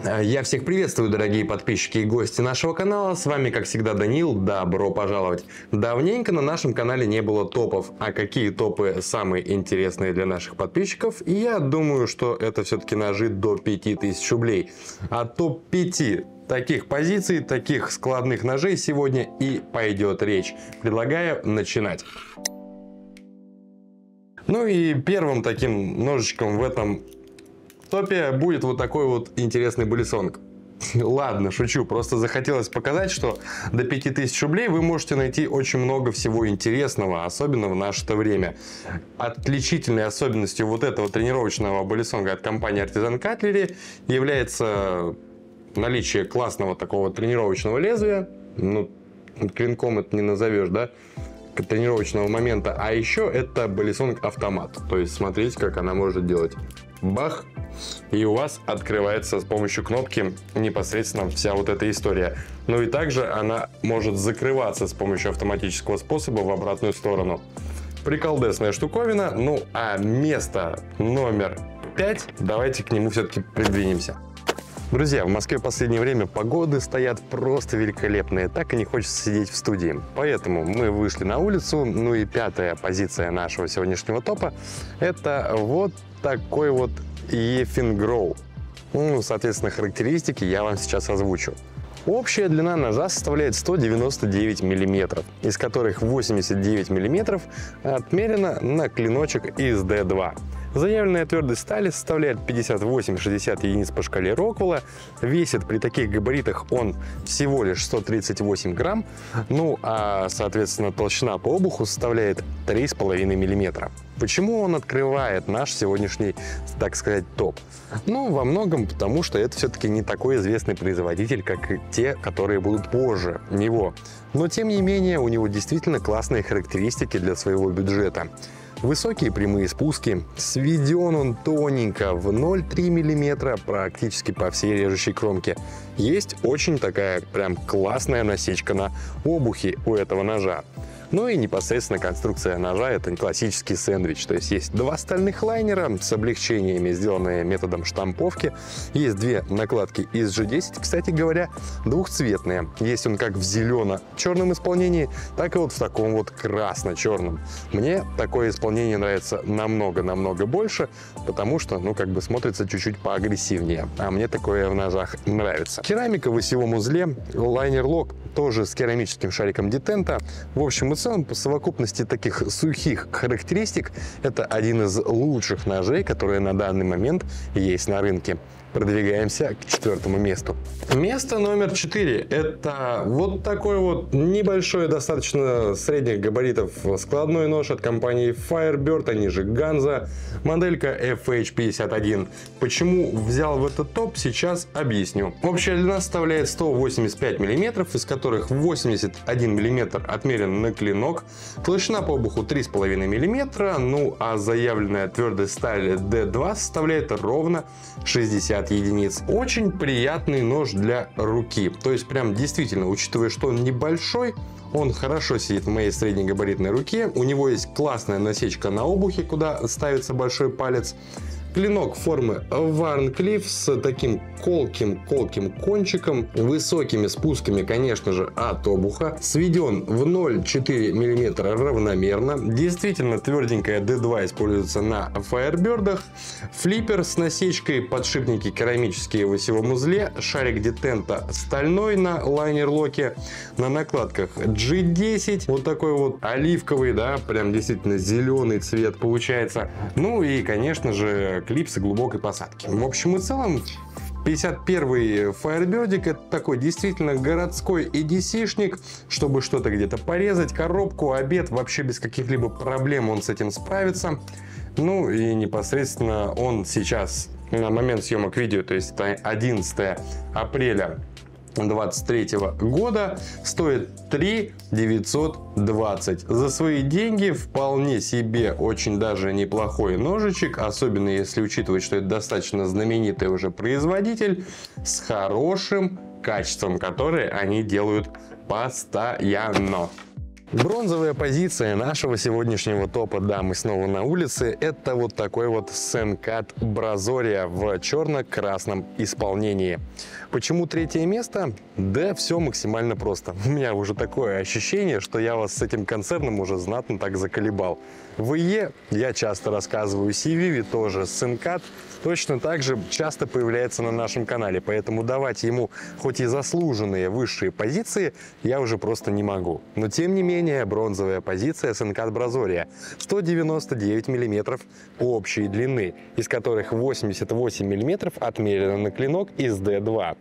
Я всех приветствую, дорогие подписчики и гости нашего канала. С вами, как всегда, Данил. Добро пожаловать. Давненько на нашем канале не было топов. А какие топы самые интересные для наших подписчиков? Я думаю, что это все-таки ножи до 5000 рублей. А топ-5 таких позиций, таких складных ножей сегодня и пойдет речь. Предлагаю начинать. Ну и первым таким ножичком в этом топе будет вот такой вот интересный булисонг. Ладно, шучу, просто захотелось показать, что до 5000 рублей вы можете найти очень много всего интересного, особенно в наше время. Отличительной особенностью вот этого тренировочного булисонга от компании Artisan Cutlery является наличие классного такого тренировочного лезвия. Ну, клинком это не назовешь, да? Тренировочного момента. А еще это булисонг автомат. То есть смотрите, как она может делать. Бах! И у вас открывается с помощью кнопки непосредственно вся вот эта история. Ну и также она может закрываться с помощью автоматического способа в обратную сторону. Приколдесная штуковина. Ну а место номер 5, давайте к нему все-таки придвинемся. Друзья, в Москве в последнее время погоды стоят просто великолепные, так и не хочется сидеть в студии. Поэтому мы вышли на улицу, ну и пятая позиция нашего сегодняшнего топа – это вот такой вот Effingrow. Ну, соответственно, характеристики я вам сейчас озвучу. Общая длина ножа составляет 199 мм, из которых 89 мм отмерено на клиночек из D2. Заявленная твердость стали составляет 58-60 единиц по шкале Роквелла. Весит при таких габаритах он всего лишь 138 грамм. Ну а соответственно толщина по обуху составляет 3,5 мм. Почему он открывает наш сегодняшний, так сказать, топ? Ну, во многом потому, что это все-таки не такой известный производитель, как и те, которые будут позже него. Но тем не менее, у него действительно классные характеристики для своего бюджета. Высокие прямые спуски, сведен он тоненько в 0,3 мм практически по всей режущей кромке. Есть очень такая прям классная насечка на обухе у этого ножа. Ну и непосредственно конструкция ножа — это классический сэндвич. То есть есть два стальных лайнера с облегчениями, сделанные методом штамповки. Есть две накладки из G10, кстати говоря, двухцветные. Есть он как в зелено-черном исполнении, так и вот в таком вот красно-черном. Мне такое исполнение нравится намного больше, потому что, ну, как бы смотрится чуть-чуть поагрессивнее. А мне такое в ножах нравится. Керамика в осевом узле, лайнер-лок тоже с керамическим шариком детента. В общем и целом, по совокупности таких сухих характеристик, это один из лучших ножей, которые на данный момент есть на рынке. Продвигаемся к четвертому месту. Место номер 4 – это вот такой вот небольшой, достаточно средних габаритов складной нож от компании Firebird, они же Ганза, моделька FH51. Почему взял в этот топ, сейчас объясню. Общая длина составляет 185 мм, из которых 81 мм отмерен на клинок, толщина по обуху 3,5 мм, ну а заявленная твердость стали D2 составляет ровно 60 единиц. Очень приятный нож для руки. То есть прям действительно, учитывая, что он небольшой, он хорошо сидит в моей среднегабаритной руке. У него есть классная насечка на обухе, куда ставится большой палец. Клинок формы Варнклифф с таким колким кончиком, высокими спусками, конечно же, от обуха. Сведен в 0,4 мм равномерно. Действительно тверденькая D2 используется на Firebird. Флиппер с насечкой, подшипники керамические в осевом узле, шарик детента стальной на лайнер-локе, на накладках G10. Вот такой вот оливковый, да, прям действительно зеленый цвет получается. Ну и, конечно же, клипсы глубокой посадки. В общем и целом, 51-й Firebird — это такой действительно городской EDC-шник, чтобы что-то где-то порезать, коробку, обед, вообще без каких-либо проблем он с этим справится. Ну и непосредственно он сейчас, на момент съемок видео, то есть это 11 апреля 2023 года, стоит 3 920. За свои деньги вполне себе очень даже неплохой ножичек, особенно если учитывать, что это достаточно знаменитый уже производитель с хорошим качеством, которое они делают постоянно. Бронзовая позиция нашего сегодняшнего топа, да, мы снова на улице, это вот такой вот Sencut Brazoria в черно-красном исполнении. Почему третье место? Да все максимально просто. У меня уже такое ощущение, что я вас с этим концерном уже знатно так заколебал. В ИЕ я часто рассказываю, CVV тоже, Sencut точно так же часто появляется на нашем канале, поэтому давать ему хоть и заслуженные высшие позиции я уже просто не могу. Но тем не менее, бронзовая позиция Sencut Brazoria 199 мм общей длины, из которых 88 мм отмерено на клинок из D2,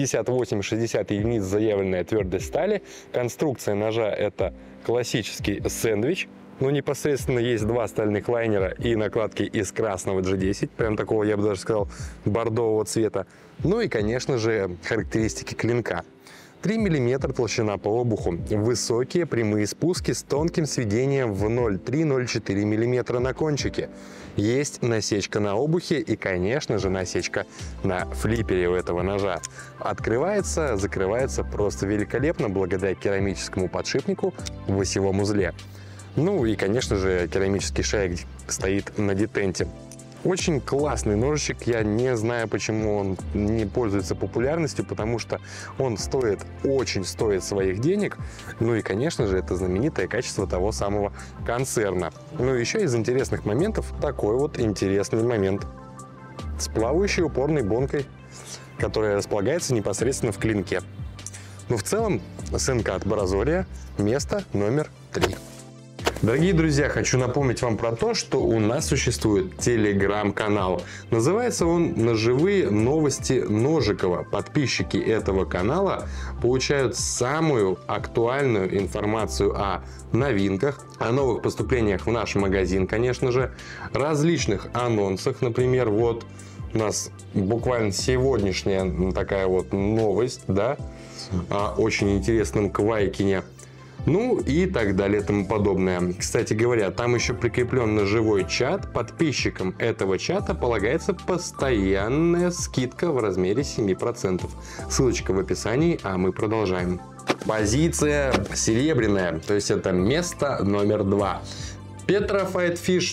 58-60 единиц заявленная твердость стали, конструкция ножа это классический сэндвич. Но непосредственно есть два стальных лайнера и накладки из красного G10, прям такого, я бы даже сказал, бордового цвета. Ну и, конечно же, характеристики клинка. 3 мм толщина по обуху, высокие прямые спуски с тонким сведением в 0,3-0,4 мм на кончике. Есть насечка на обухе и, конечно же, насечка на флипере у этого ножа. Открывается, закрывается просто великолепно благодаря керамическому подшипнику в осевом узле. Ну и, конечно же, керамический шарик стоит на детенте. Очень классный ножичек, я не знаю, почему он не пользуется популярностью, потому что он очень стоит своих денег. Ну и, конечно же, это знаменитое качество того самого концерна. Ну и еще из интересных моментов такой вот интересный момент с плавающей упорной бонкой, которая располагается непосредственно в клинке. Но в целом Sencut Brazoria место номер 3. Дорогие друзья, хочу напомнить вам про то, что у нас существует телеграм-канал. Называется он «Ножевые новости Ножикова». Подписчики этого канала получают самую актуальную информацию о новинках, о новых поступлениях в наш магазин, конечно же, различных анонсах. Например, вот у нас буквально сегодняшняя такая вот новость, да, о очень интересном Квайкине. Ну и так далее и тому подобное. Кстати говоря, там еще прикреплен ножевой чат. Подписчикам этого чата полагается постоянная скидка в размере 7%. Ссылочка в описании, а мы продолжаем. Позиция серебряная, то есть это место номер 2. Petrified Fish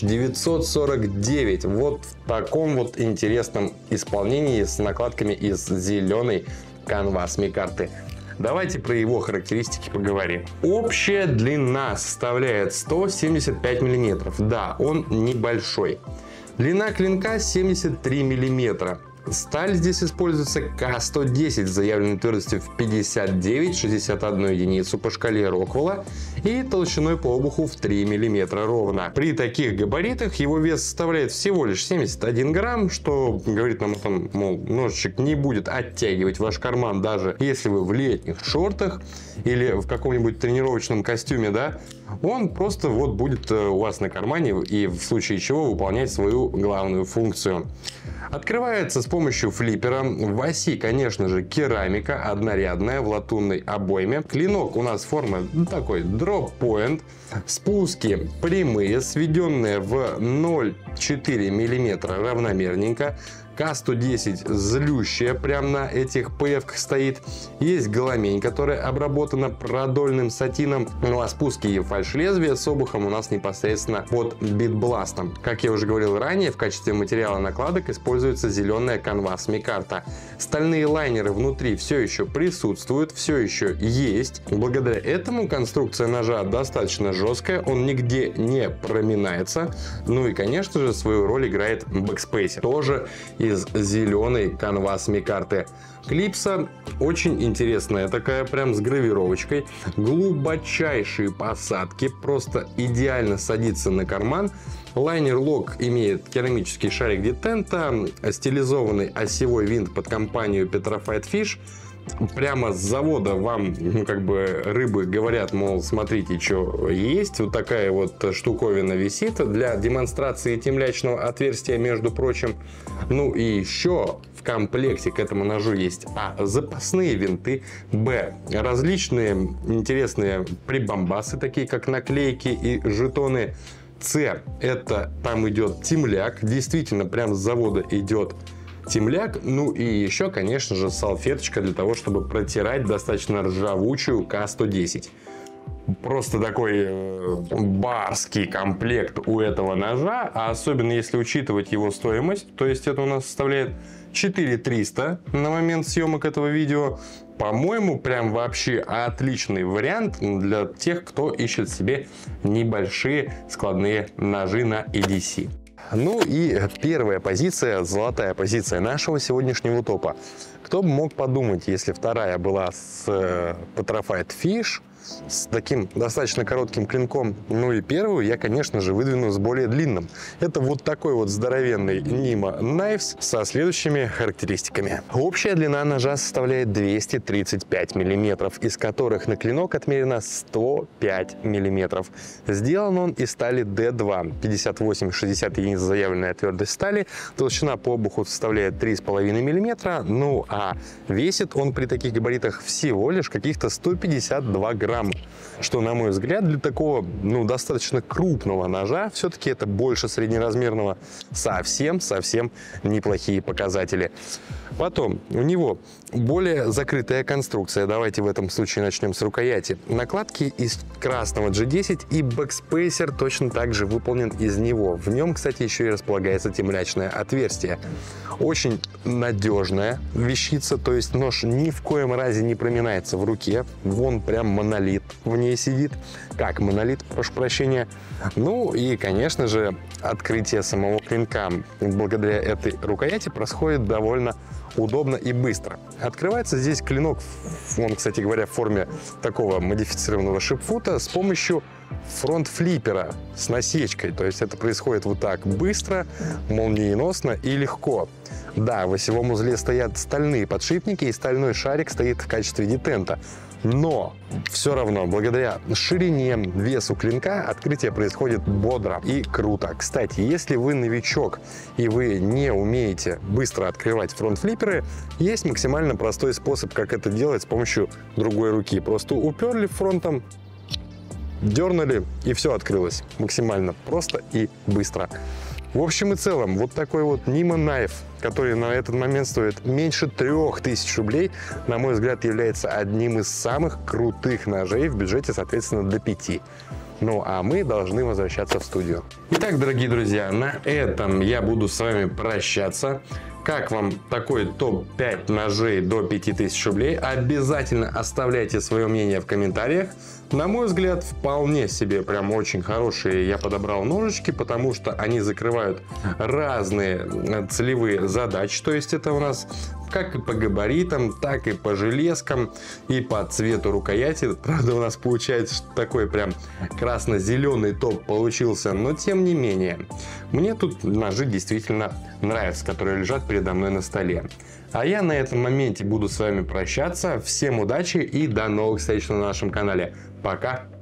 949. Вот в таком вот интересном исполнении с накладками из зеленой канвас микарты. Давайте про его характеристики поговорим. Общая длина составляет 175 мм. Да, он небольшой. Длина клинка 73 мм. Сталь здесь используется К110 с заявленной твердостью в 59-61 единицу по шкале Роквелла и толщиной по обуху в 3 мм ровно. При таких габаритах его вес составляет всего лишь 71 грамм, что говорит нам о том, мол, ножичек не будет оттягивать ваш карман, даже если вы в летних шортах или в каком-нибудь тренировочном костюме, да, он просто вот будет у вас на кармане и в случае чего выполнять свою главную функцию. Открывается с помощью флиппера. В оси, конечно же, керамика однорядная в латунной обойме. Клинок у нас формы такой дроп-поинт. Спуски прямые, сведенные в 0,4 мм равномерненько. К110 злющая прям на этих ПФ стоит. Есть голомень, которая обработана продольным сатином. Ну а спуски и фальш-лезвия с обухом у нас непосредственно под битбластом. Как я уже говорил ранее, в качестве материала накладок используется зеленая канвас микарта. Стальные лайнеры внутри все еще присутствуют, все еще есть. Благодаря этому конструкция ножа достаточно жесткая, он нигде не проминается. Ну и, конечно же, свою роль играет бэкспейсер. Тоже из зеленой канвас микарты. Клипса очень интересная, такая прям с гравировочкой. Глубочайшие посадки, просто идеально садится на карман. Лайнер-лок имеет керамический шарик детента, стилизованный осевой винт под компанию Petrified Fish. Прямо с завода вам, ну, как бы рыбы говорят, мол, смотрите, что есть. Вот такая вот штуковина висит для демонстрации темлячного отверстия, между прочим. Ну и еще в комплекте к этому ножу есть запасные винты, различные интересные прибамбасы, такие как наклейки и жетоны. Это там идет темляк, действительно прям с завода идет темляк. Ну и еще, конечно же, салфеточка для того, чтобы протирать достаточно ржавучую К110. просто такой барский комплект у этого ножа, а особенно если учитывать его стоимость, то есть это у нас составляет 4300 на момент съемок этого видео. По-моему, прям вообще отличный вариант для тех, кто ищет себе небольшие складные ножи на EDC. Ну и первая позиция, золотая позиция нашего сегодняшнего топа. Кто бы мог подумать, если вторая была с Petrified Fish, с таким достаточно коротким клинком. Ну и первую я, конечно же, выдвину с более длинным. Это вот такой вот здоровенный Nima Knives со следующими характеристиками. Общая длина ножа составляет 235 мм, из которых на клинок отмерено 105 мм. Сделан он из стали D2, 58-60 единиц заявленная твердость стали, толщина по обуху составляет 3,5 мм, ну а весит он при таких габаритах всего лишь каких-то 152 грамма. Что, на мой взгляд, для такого, достаточно крупного ножа, все-таки это больше среднеразмерного, совсем неплохие показатели. Потом, у него более закрытая конструкция. Давайте в этом случае начнем с рукояти. Накладки из красного G10 и бэкспейсер точно так же выполнен из него. В нем, кстати, еще и располагается темлячное отверстие. Очень надежная вещица, то есть нож ни в коем разе не проминается в руке. Вон прям монолит в ней сидит. Как монолит, прошу прощения. Ну и, конечно же, открытие самого клинка благодаря этой рукояти происходит довольно удобно и быстро. Открывается здесь клинок, он, кстати говоря, в форме такого модифицированного шипфута с помощью фронт-флиппера с насечкой. То есть это происходит вот так быстро, молниеносно и легко. Да, в осевом узле стоят стальные подшипники, и стальной шарик стоит в качестве детента. Но все равно, благодаря ширине, весу клинка, открытие происходит бодро и круто. Кстати, если вы новичок и вы не умеете быстро открывать фронт-флипперы, есть максимально простой способ, как это делать с помощью другой руки. Просто уперли фронтом, дернули, и все открылось. Максимально просто и быстро. В общем и целом, вот такой вот Nima Knife, который на этот момент стоит меньше 3000 рублей, на мой взгляд, является одним из самых крутых ножей в бюджете, соответственно, до 5. Ну, а мы должны возвращаться в студию. Итак, дорогие друзья, на этом я буду с вами прощаться. Как вам такой топ-5 ножей до 5000 рублей? Обязательно оставляйте свое мнение в комментариях. На мой взгляд, вполне себе прям очень хорошие я подобрал ножички, потому что они закрывают разные целевые задачи. То есть это у нас как и по габаритам, так и по железкам, и по цвету рукояти. Правда, у нас получается, что такой прям красно-зеленый топ получился, но тем не менее. Мне тут ножи действительно нравятся, которые лежат передо мной на столе. А я на этом моменте буду с вами прощаться. Всем удачи и до новых встреч на нашем канале. Пока!